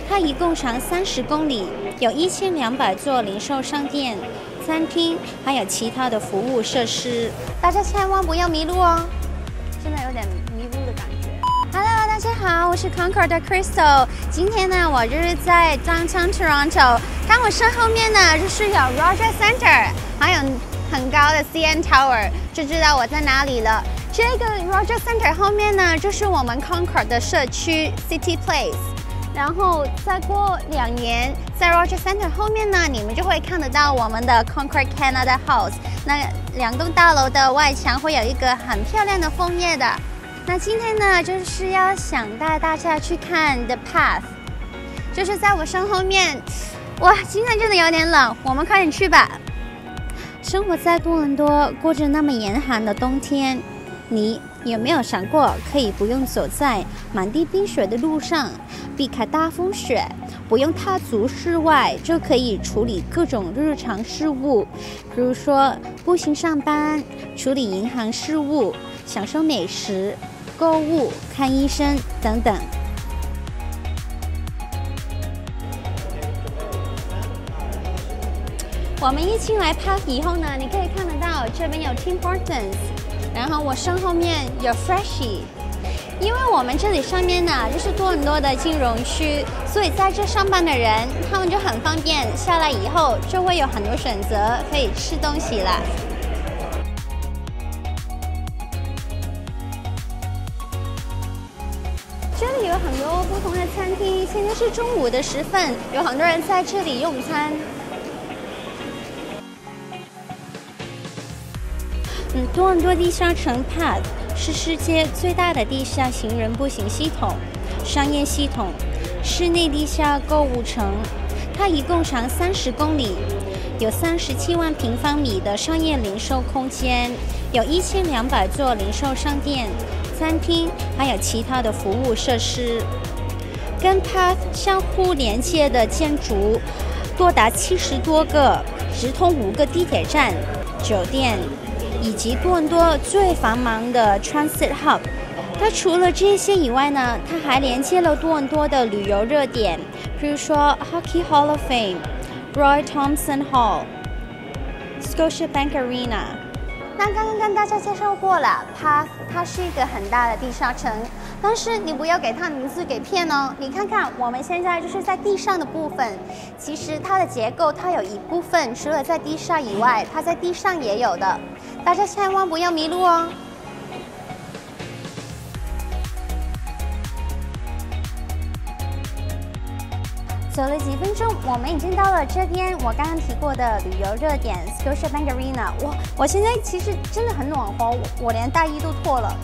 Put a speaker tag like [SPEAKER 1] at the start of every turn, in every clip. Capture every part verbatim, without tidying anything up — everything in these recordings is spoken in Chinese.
[SPEAKER 1] 它一共长三十公里，有一千两百座零售商店、餐厅，还有其他的服务设施。大家千万不要迷路哦！真的有点迷路的感觉。Hello， 大家好，我是 Concord 的 Crystal。今天呢，我就是在 Downtown Toronto， 看我身后面呢，就是有 Rogers Centre， 还有很高的 C N Tower， 就知道我在哪里了。这个 Rogers Centre 后面呢，就是我们 Concord 的社区 City Place。然后再过两年，在 Rogers Centre 后面呢，你们就会看得到我们的 Concord Canada House。那两栋大楼的外墙会有一个很漂亮的枫叶的。那今天呢，就是要想带大家去看 The Path， 就是在我身后面。哇，今天真的有点冷，我们快点去吧。生活在多伦多，过着那么严寒的冬天，你有没有想过可以不用走在满地冰雪的路上，避开大风雪，不用踏足室外，就可以处理各种日常事务，比如说步行上班、处理银行事务、享受美食、购物、看医生等等。我们一进来 Path 以后呢，你可以看得到这边有 Tim Hortons， 然后我身后面有 Freshie。因为我们这里上面呢就是多伦多的金融区，所以在这上班的人他们就很方便，下来以后就会有很多选择可以吃东西了。这里有很多不同的餐厅，现在是中午的时分，有很多人在这里用餐。嗯，多伦多地下城 Path 是世界最大的地下行人步行系统、商业系统、室内地下购物城。它一共长三十公里，有三十七万平方米的商业零售空间，有一千两百座零售商店、餐厅，还有其他的服务设施。跟 Path 相互连接的建筑多达七十多个，直通五个地铁站、酒店。以及多伦多最繁忙的 Transit Hub。它除了这些以外呢，它还连接了多伦多的旅游热点，比如说 Hockey Hall of Fame、Roy Thomson Hall、Scotiabank Arena。那刚刚跟大家介绍过了 ，Path 它是一个很大的地下城，但是你不要给它名字给骗哦。你看看我们现在就是在地上的部分，其实它的结构它有一部分除了在地下以外，它在地上也有的。大家千万不要迷路哦！走了几分钟，我们已经到了这边我刚刚提过的旅游热点 Scotiabank Arena。哇，我现在其实真的很暖和，我我连大衣都脱了。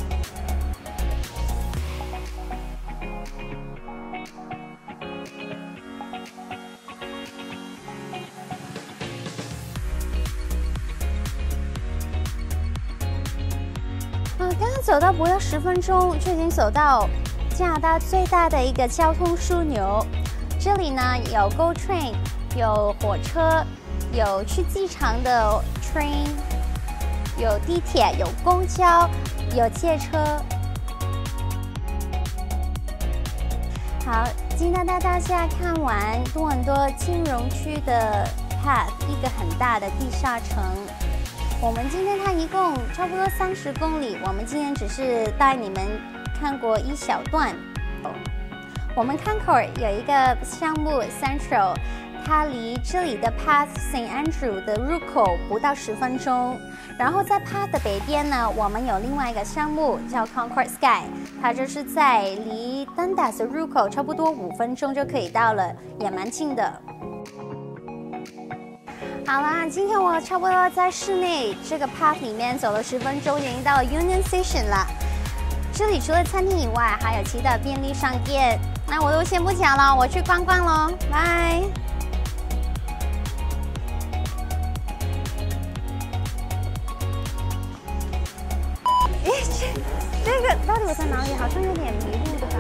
[SPEAKER 1] 啊，刚刚走到不到十分钟，就已经走到加拿大最大的一个交通枢纽。这里呢有 Go Train， 有火车，有去机场的 train， 有地铁，有公交，有借车。好，今天带大家看完多伦多金融区的 Path， 一个很大的地下城。我们今天它一共差不多三十公里，我们今天只是带你们看过一小段。我们 Concord 有一个项目 Central， 它离这里的 Path Saint Andrew 的入口不到十分钟。然后在 Path 的北边呢，我们有另外一个项目叫 Concord Sky， 它就是在离 Dundas 的入口差不多五分钟就可以到了，也蛮近的。好啦，今天我差不多在室内这个 Path 里面走了十分钟，已经到了 Union Station 了。这里除了餐厅以外，还有其他便利商店。那我都先不讲了，我去逛逛咯，拜。诶，这这个到底我在哪里？好像有点迷路的感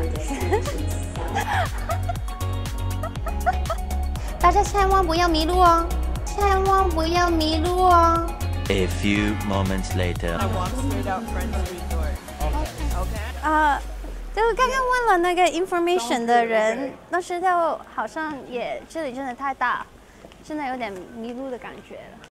[SPEAKER 1] 觉。大家千万不要迷路哦！千万不要迷路哦！
[SPEAKER 2] A few moments later.
[SPEAKER 3] I walk straight out Front Street door. Okay. Okay.
[SPEAKER 1] 呃， 就刚刚问了那个 information 的人，那时候好像也这里真的太大，真的有点迷路的感觉了。